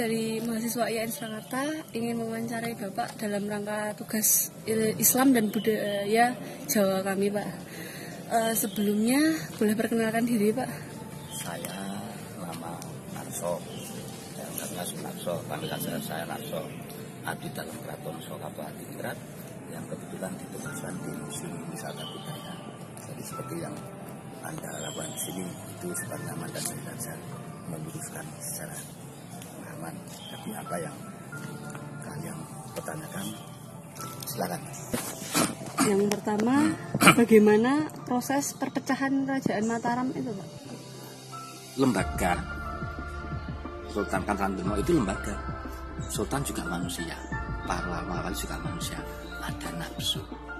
dari mahasiswa IAIN Surakarta ingin mewawancarai Bapak dalam rangka tugas Islam dan budaya Jawa kami, Pak. Sebelumnya boleh perkenalkan diri, Pak? Saya nama Narso, Narso, panggilan saya Narso, abdi dalam Keraton Surakarta Hadiningrat yang kebetulan ditugaskan di Museum Wisata Budaya. Jadi seperti yang Anda lakukan di sini itu sebenarnya mandat saja meluruskan secara pemahaman. Tapi apa yang kalian pertanyakan, silakan. Yang pertama, bagaimana proses perpecahan Kerajaan Mataram itu, Pak? Lembaga Sultan Kandraguna itu lembaga. Sultan juga manusia, para wali juga manusia, ada nafsu.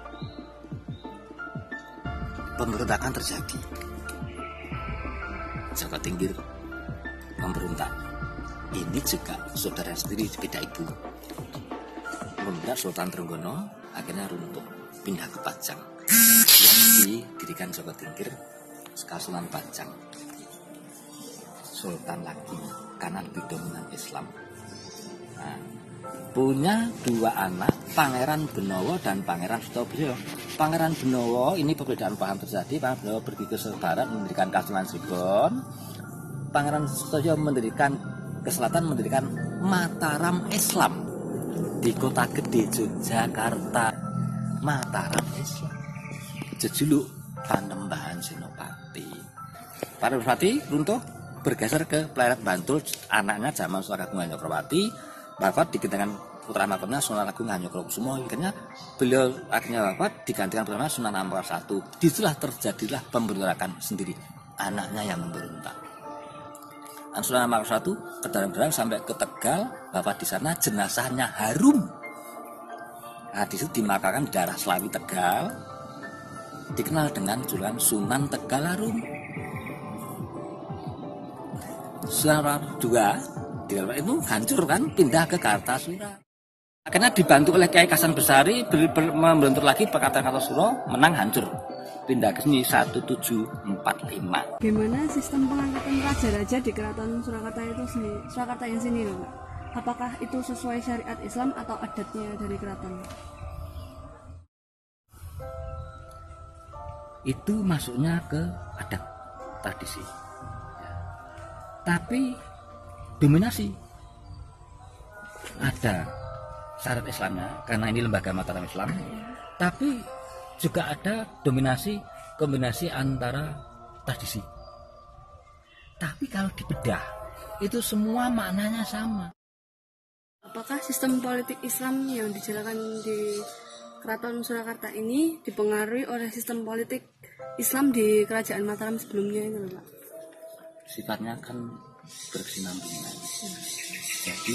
Pemberontakan terjadi. Jaka Tingkir memberontak. Ini juga saudara sendiri, beda ibu. Memberontak Sultan Trenggono akhirnya runtuh, pindah ke Pajang. Yang didirikan Jaka Tingkir sekarang Sunan Pajang. Sultan lagi karena lebih dominan Islam. Nah, punya dua anak, Pangeran Benowo dan Pangeran Sutobio. Pangeran Benowo ini perbedaan paham terjadi. Pangeran Benowo pergi ke barat mendirikan Kasunan Cirebon. Pangeran Sutobio mendirikan ke selatan, mendirikan Mataram Islam di kota gede Yogyakarta. Mataram Islam. Jejuluk Panembahan Senopati. Panembahan runtuh, bergeser ke Pleret Bantul, anaknya zaman Sunan Agung Ngayograwati, wafat digantikan putra mahkotnya Sunan Agung Ngayograwkusumo. Akhirnya beliau wafat digantikan putra Sunan Ampel I. Disitulah terjadilah pemberontakan sendiri, anaknya yang memberontak. Sunan Ampel I kedalam sampai ke Tegal, wafat di sana, jenazahnya harum. Nah, di situ dimakakan di daerah Slawi Tegal, dikenal dengan julukan Sunan Tegal Harum. Sunan II itu hancur kan, pindah ke Kartasura. Akhirnya dibantu oleh Kiai Kasan Besari, membentuk lagi Perkatan Kartasura, menang hancur. Pindah ke sini 1745. Bagaimana sistem pengangkatan raja-raja di Keraton Surakarta itu sendiri, Surakarta yang sini, Pak? Apakah itu sesuai syariat Islam atau adatnya dari keraton? Itu masuknya ke adat tradisi. Tapi dominasi ada syarat Islamnya karena ini lembaga Mataram Islam, tapi juga ada kombinasi antara tradisi. Tapi kalau dibedah itu semua maknanya sama. Apakah sistem politik Islam yang dijalankan di Keraton Surakarta ini dipengaruhi oleh sistem politik Islam di Kerajaan Mataram sebelumnya itu, Pak? Sifatnya kan berkesinambungan. Jadi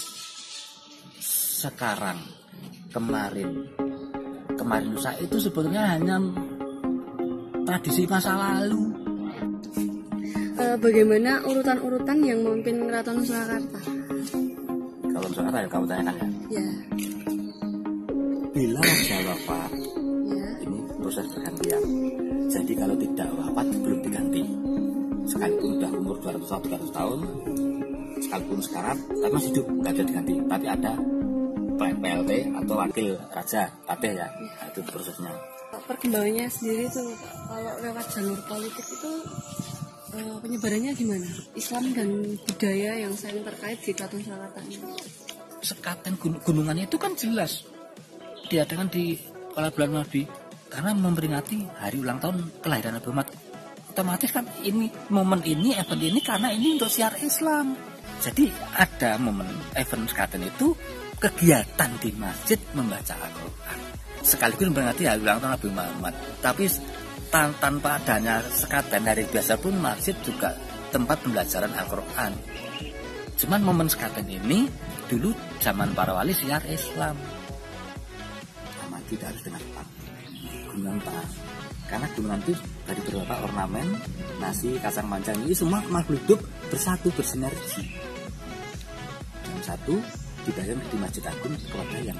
sekarang, kemarin lusa itu sebetulnya hanya tradisi masa lalu. Bagaimana urutan-urutan yang memimpin Keraton Surakarta? Kalau Surakarta ya kamu tanyakan ya. Ya. Bila raja wafat, Ya. ini proses pergantian. Jadi kalau tidak wafat belum diganti. Sekalipun sudah umur 200 tahun, sekalipun sekarat, tapi masih hidup, nggak ada diganti. Tapi ada PLT atau wakil raja, tabeh ya, nah, itu prosesnya. Perkembangannya sendiri tuh, kalau lewat jalur politik itu penyebarannya gimana? Islam dan budaya yang saling terkait di Keraton Surakarta ini. Sekaten gunungannya itu kan jelas diadakan di kala bulan Nabi karena memperingati hari ulang tahun kelahiran Nabi Muhammad. Otomatis kan ini momen ini, event ini karena ini untuk siar Islam. Jadi ada momen event sekaten itu kegiatan di masjid membaca Al-Quran sekaligus memperingati hari ulang tahun Nabi Muhammad. Tapi tanpa adanya sekaten hari biasa pun masjid juga tempat pembelajaran Al-Quran. Cuman momen sekaten ini dulu zaman para wali siar Islam. Sama tidak harus dengan gunung Pak. Karena gunungan itu dari beberapa ornamen, nasi, kacang panjang ini semua makhluk hidup bersatu, bersinergi. Dan satu dibayar di Masjid Agung keluarga yang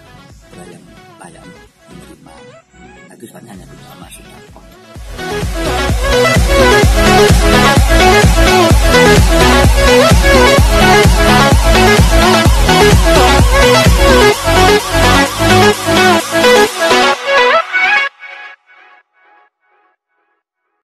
layak menerima. Nah, itu sebenarnya hanya bersama Sunan.